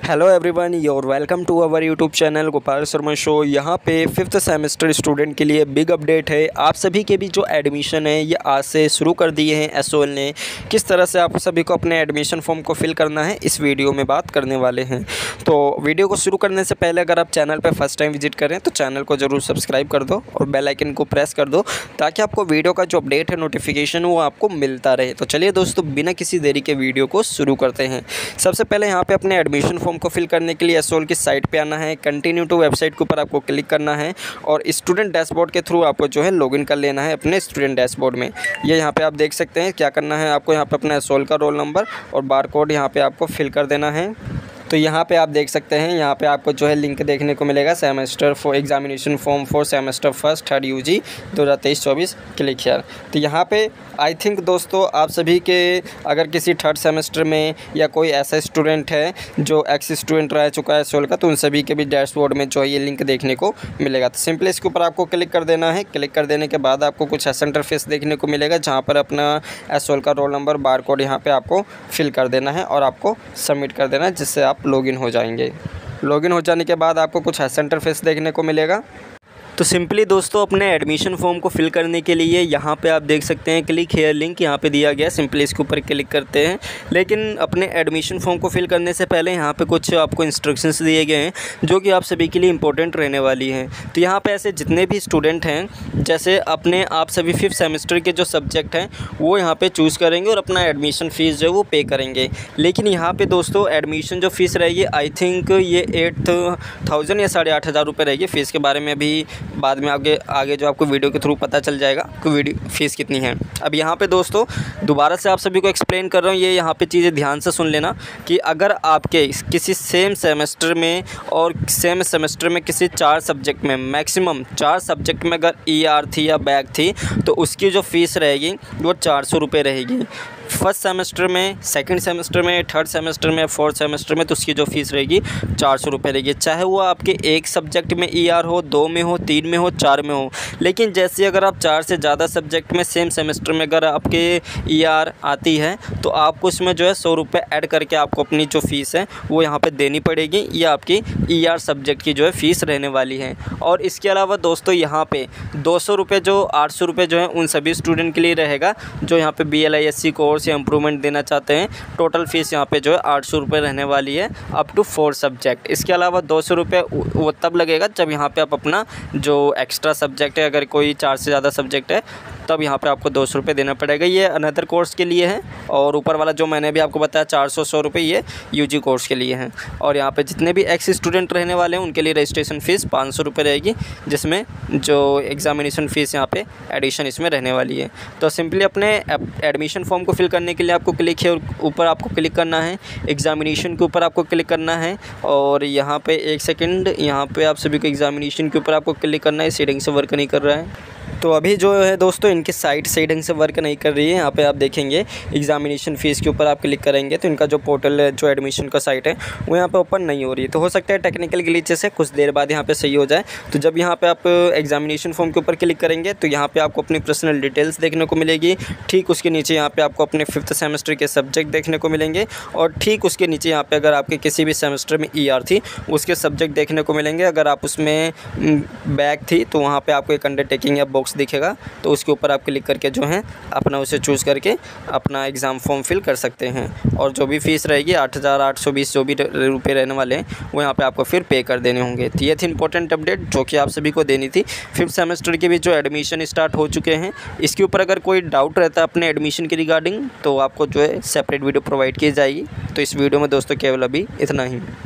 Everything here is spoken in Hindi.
Hello everyone, your welcome to our YouTube channel Gopal Sharma show. यहाँ पे 5th सेमेस्टर स्टूडेंट के लिए बिग अपडेट है। आप सभी के भी जो एडमिशन है ये आज से शुरू कर दिए हैं एसओएल ने। किस तरह से आप सभी को अपने एडमिशन फॉर्म को फिल करना है इस वीडियो में बात करने वाले हैं। तो वीडियो को शुरू करने से पहले अगर आप चैनल पर फर्स्ट टाइम विजिट करें तो चैनल को ज़रूर सब्सक्राइब कर दो और बेल आइकन को प्रेस कर दो ताकि आपको वीडियो का जो अपडेट है नोटिफिकेशन वो आपको मिलता रहे। तो चलिए दोस्तों, बिना किसी देरी के वीडियो को शुरू करते हैं। सबसे पहले यहाँ पे अपने एडमिशन फॉर्म को फिल करने के लिए एसओएल की साइट पे आना है। कंटिन्यू टू वेबसाइट के ऊपर आपको क्लिक करना है और स्टूडेंट डैशबोर्ड के थ्रू आपको जो है लॉगिन कर लेना है अपने स्टूडेंट डैशबोर्ड में। ये यहाँ पे आप देख सकते हैं क्या करना है आपको। यहाँ पे अपना एसओएल का रोल नंबर और बार कोड यहाँ पे आपको फिल कर देना है। तो यहाँ पे आप देख सकते हैं, यहाँ पे आपको जो है लिंक देखने को मिलेगा, semester for examination form for semester first 3rd UG 2023-24 click here. तो यहाँ पे आई थिंक दोस्तों आप सभी के अगर किसी 3rd सेमेस्टर में या कोई ऐसा स्टूडेंट है जो एक्स स्टूडेंट रह चुका है एसओएल का, तो उन सभी के भी डैशबोर्ड में जो है ये लिंक देखने को मिलेगा। तो सिंपली इसके ऊपर आपको क्लिक कर देना है। क्लिक कर देने के बाद आपको कुछ ऐसा इंटरफेस देखने को मिलेगा जहाँ पर अपना एसओएल का रोल नंबर बार कोड यहाँ पर आपको फिल कर देना है और आपको सबमिट कर देना है, जिससे आप लॉगिन हो जाएंगे। लॉगिन हो जाने के बाद आपको कुछ ऐसा इंटरफेस देखने को मिलेगा। तो सिंपली दोस्तों अपने एडमिशन फॉर्म को फिल करने के लिए यहाँ पे आप देख सकते हैं क्लिक हेयर लिंक यहाँ पे दिया गया। सिंपली इसके ऊपर क्लिक करते हैं। लेकिन अपने एडमिशन फॉर्म को फिल करने से पहले यहाँ पे कुछ आपको इंस्ट्रक्शंस दिए गए हैं जो कि आप सभी के लिए इंपॉर्टेंट रहने वाली हैं। तो यहाँ पे ऐसे जितने भी स्टूडेंट हैं, जैसे अपने आप सभी 5th सेमेस्टर के जो सब्जेक्ट हैं वो यहाँ पर चूज़ करेंगे और अपना एडमिशन फ़ीस जो है वो पे करेंगे। लेकिन यहाँ पर दोस्तों एडमिशन जो फ़ीस रहेगी आई थिंक ये 8,000 या 8,500 रुपये रहेगी। फ़ीस के बारे में अभी बाद में आगे जो आपको वीडियो के थ्रू पता चल जाएगा कि वीडियो फ़ीस कितनी है। अब यहाँ पे दोस्तों दोबारा से आप सभी को एक्सप्लेन कर रहा हूँ, ये यहाँ पे चीज़ें ध्यान से सुन लेना कि अगर आपके किसी सेम सेमेस्टर में और सेम सेमेस्टर में किसी 4 सब्जेक्ट में, मैक्सिमम 4 सब्जेक्ट में अगर ER थी या बैक थी तो उसकी जो फ़ीस रहेगी वो 400 रुपये रहेगी। फर्स्ट सेमेस्टर में, सेकंड सेमेस्टर में, 3rd सेमेस्टर में, 4th सेमेस्टर में तो उसकी जो फ़ीस रहेगी 400 रुपये रहेगी। चाहे वो आपके एक सब्जेक्ट में ER हो, 2 में हो, 3 में हो, 4 में हो। लेकिन जैसे अगर आप 4 से ज़्यादा सब्जेक्ट में सेम सेमेस्टर में अगर आपके ER आती है तो आपको इसमें जो है 100 रुपये ऐड करके आपको अपनी जो फ़ीस है वो यहाँ पर देनी पड़ेगी। ये आपकी ER सब्जेक्ट की जो है फ़ीस रहने वाली है। और इसके अलावा दोस्तों यहाँ पर 200 रुपये जो 800 रुपये जो है उन सभी स्टूडेंट के लिए रहेगा जो यहाँ पर BLISC कोर्स या इम्प्रूवमेंट देना चाहते हैं। टोटल फ़ीस यहाँ पे जो है 800 रुपये रहने वाली है अप टू 4 सब्जेक्ट। इसके अलावा 200 रुपये वो तब लगेगा जब यहाँ पे आप अपना जो एक्स्ट्रा सब्जेक्ट है, अगर कोई 4 से ज़्यादा सब्जेक्ट है तब यहाँ पे आपको 200 रुपये देना पड़ेगा। ये अनदर कोर्स के लिए है और ऊपर वाला जो मैंने भी आपको बताया 400 रुपये ये यूजी कोर्स के लिए है। और यहाँ पे जितने भी एक्स स्टूडेंट रहने वाले हैं उनके लिए रजिस्ट्रेशन फ़ीस 500 रुपये रहेगी, जिसमें जो एग्ज़ामिनेशन फ़ीस यहाँ पे एडिशन इसमें रहने वाली है। तो सिंपली अपने एडमिशन फॉर्म को फिल करने के लिए आपको क्लिक है, ऊपर आपको क्लिक करना है, एग्ज़ामिनेशन के ऊपर आपको क्लिक करना है और यहाँ पे 1 सेकंड, यहाँ पे आप सभी को एग्ज़ामिनेशन के ऊपर आपको क्लिक करना है। सही ढंग से वर्क नहीं कर रहा है तो अभी जो है दोस्तों इनकी साइट सही ढंग से वर्क नहीं कर रही है। यहाँ पे आप देखेंगे एग्ज़ामिनेशन फ़ीस के ऊपर आप क्लिक करेंगे तो इनका जो पोर्टल है, जो एडमिशन का साइट है वो यहाँ पे ओपन नहीं हो रही है। तो हो सकता है टेक्निकल ग्लिचेस है, कुछ देर बाद यहाँ पे सही हो जाए। तो जब यहाँ पे आप एग्ज़ामिनेशन फॉर्म के ऊपर क्लिक करेंगे तो यहाँ पे आपको अपनी पर्सनल डिटेल्स देखने को मिलेगी। ठीक उसके नीचे यहाँ पे आपको अपने 5th सेमेस्टर के सब्जेक्ट देखने को मिलेंगे और ठीक उसके नीचे यहाँ पे अगर आपके किसी भी सेमेस्टर में ER थी उसके सब्जेक्ट देखने को मिलेंगे। अगर आप उसमें बैक थी तो वहाँ पर आपको एक अंडरटेकिंग या बॉक्स दिखेगा, तो उसके ऊपर आप क्लिक करके जो है अपना उसे चूज़ करके अपना एग्ज़ाम फॉर्म फिल कर सकते हैं। और जो भी फ़ीस रहेगी 8,820 जो भी रुपये रहने वाले हैं वो यहाँ पे आपको फिर पे कर देने होंगे। तो ये थी इंपॉर्टेंट अपडेट जो कि आप सभी को देनी थी। 5th सेमेस्टर के भी जो एडमिशन स्टार्ट हो चुके हैं, इसके ऊपर अगर कोई डाउट रहता है अपने एडमिशन के रिगार्डिंग तो आपको जो है सेपरेट वीडियो प्रोवाइड की जाएगी। तो इस वीडियो में दोस्तों केवल अभी इतना ही।